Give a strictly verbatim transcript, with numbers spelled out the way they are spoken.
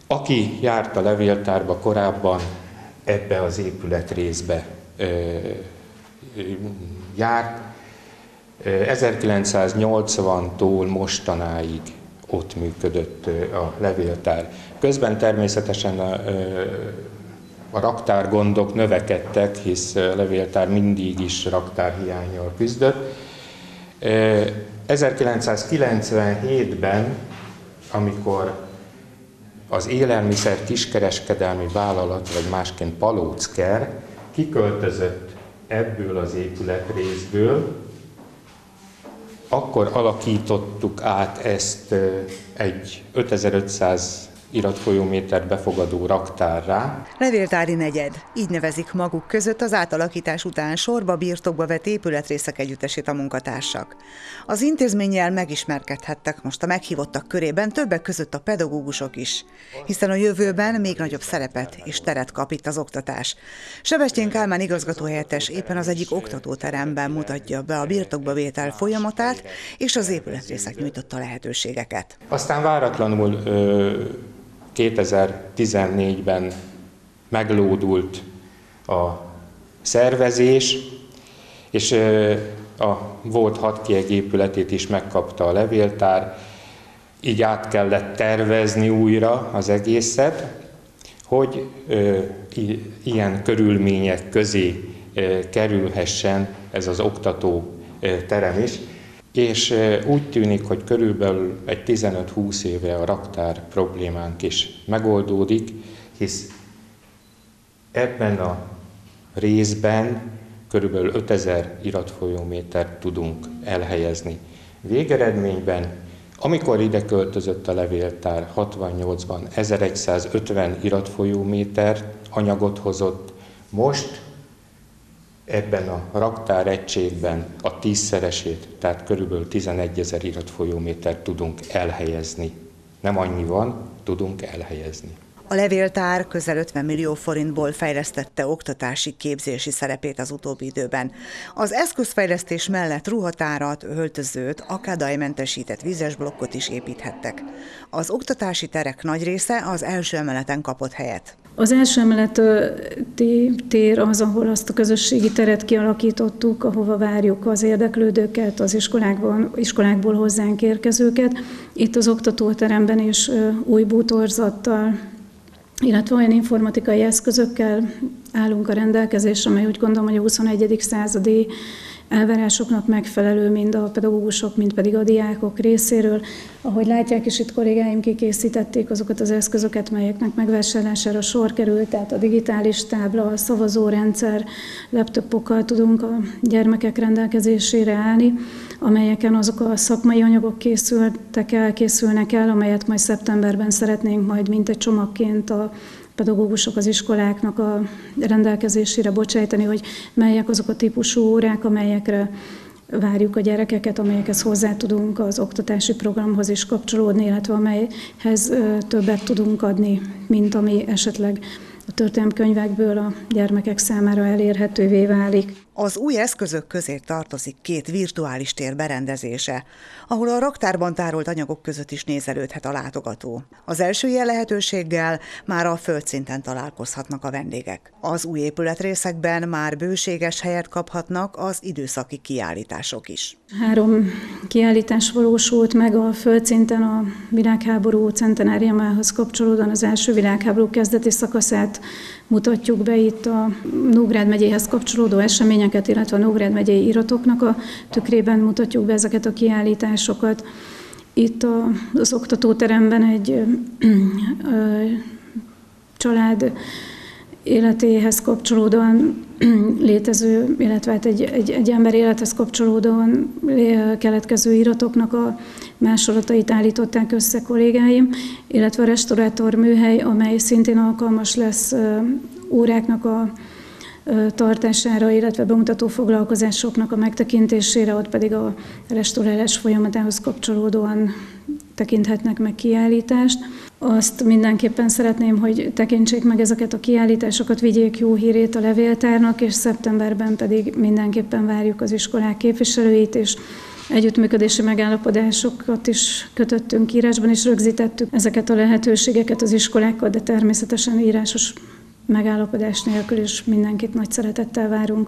Aki járt a levéltárba korábban, ebbe az épületrészbe ö, ö, járt, ezerkilencszáznyolcvantól mostanáig ott működött a levéltár. Közben természetesen a, a raktárgondok növekedtek, hisz a levéltár mindig is raktárhiánnyal küzdött. ezerkilencszázkilencvenhétben, amikor az élelmiszer kiskereskedelmi vállalat, vagy másként Palóczker kiköltözött ebből az épületrészből, akkor alakítottuk át ezt egy ötezer-ötszáz iratfolyóméter befogadó raktárrá. Levéltári negyed, így nevezik maguk között az átalakítás után sorba birtokba vett épületrészek együttesét a munkatársak. Az intézménnyel megismerkedhettek most a meghívottak körében, többek között a pedagógusok is, hiszen a jövőben még nagyobb szerepet és teret kap itt az oktatás. Sebestyén Kálmán igazgatóhelyettes éppen az egyik oktatóteremben mutatja be a birtokba vétel folyamatát és az épületrészek nyújtotta lehetőségeket. Aztán váratlanul ö, kétezer-tizennégyben meglódult a szervezés, és a volt hat kieg épületét is megkapta a levéltár, így át kellett tervezni újra az egészet, hogy ilyen körülmények közé kerülhessen ez az oktató terem is. És úgy tűnik, hogy körülbelül egy tizenöt-húsz évre a raktár problémánk is megoldódik, hisz ebben a részben körülbelül ötezer iratfolyómétert tudunk elhelyezni. Végeredményben, amikor ide költözött a levéltár hatvannyolcban ezerszázötven iratfolyóméter anyagot hozott, most ebben a raktáregységben a tízszeresét, tehát körülbelül tizenegyezer iratfolyómétert tudunk elhelyezni. Nem annyi van, tudunk elhelyezni. A levéltár közel ötven millió forintból fejlesztette oktatási képzési szerepét az utóbbi időben. Az eszközfejlesztés mellett ruhatárat, öltözőt, akadállymentesített vízes blokkot is építhettek. Az oktatási terek nagy része az első emeleten kapott helyet. Az első emeleti tér az, ahol azt a közösségi teret kialakítottuk, ahova várjuk az érdeklődőket, az iskolákból, iskolákból hozzánk érkezőket. Itt az oktatóteremben is új bútorzattal, illetve olyan informatikai eszközökkel állunk a rendelkezésre, amely úgy gondolom, hogy a huszonegyedik századi elvárásoknak megfelelő, mind a pedagógusok, mind pedig a diákok részéről. Ahogy látják is, itt kollégáim kikészítették azokat az eszközöket, melyeknek megvásárlására sor került, tehát a digitális tábla, a szavazórendszer, laptopokkal tudunk a gyermekek rendelkezésére állni, amelyeken azok a szakmai anyagok készültek el, készülnek el, amelyet majd szeptemberben szeretnénk majd mintegy csomagként a pedagógusok az iskoláknak a rendelkezésére bocsájtani, hogy melyek azok a típusú órák, amelyekre várjuk a gyerekeket, amelyekhez hozzá tudunk az oktatási programhoz is kapcsolódni, illetve amelyhez többet tudunk adni, mint ami esetleg a történelemkönyvekből a gyermekek számára elérhetővé válik. Az új eszközök közé tartozik két virtuális tér berendezése, ahol a raktárban tárolt anyagok között is nézelődhet a látogató. Az első ilyen lehetőséggel már a földszinten találkozhatnak a vendégek. Az új épületrészekben már bőséges helyet kaphatnak az időszaki kiállítások is. Három kiállítás valósult meg a földszinten a világháború centenáriumához kapcsolódóan. Az első világháború kezdeti szakaszát mutatjuk be, itt a Nógrád megyéhez kapcsolódó eseményeket, illetve a Nógrád megyei iratoknak a tükrében mutatjuk be ezeket a kiállításokat. Itt az oktatóteremben egy ö, ö, család életéhez kapcsolódóan létező, illetve hát egy, egy, egy ember élethez kapcsolódóan keletkező iratoknak a másolatait állították össze kollégáim, illetve a restaurátor műhely, amely szintén alkalmas lesz óráknak a tartására, illetve bemutató foglalkozásoknak a megtekintésére, ott pedig a restaurálás folyamatához kapcsolódóan tekinthetnek meg kiállítást. Azt mindenképpen szeretném, hogy tekintsék meg ezeket a kiállításokat, vigyék jó hírét a levéltárnak, és szeptemberben pedig mindenképpen várjuk az iskolák képviselőit, és Együttműködési megállapodásokat is kötöttünk írásban, és rögzítettük ezeket a lehetőségeket az iskolákkal, de természetesen írásos megállapodás nélkül is mindenkit nagy szeretettel várunk.